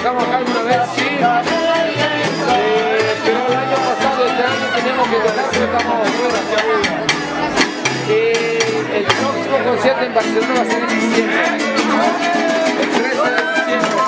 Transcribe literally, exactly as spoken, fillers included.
tocamos acá alguna vez, sí. Eh, pero el año pasado, este año teníamos que tocar, pero estamos fuera. Eh, el próximo concierto en Barcelona va a ser en diciembre. El trece de diciembre.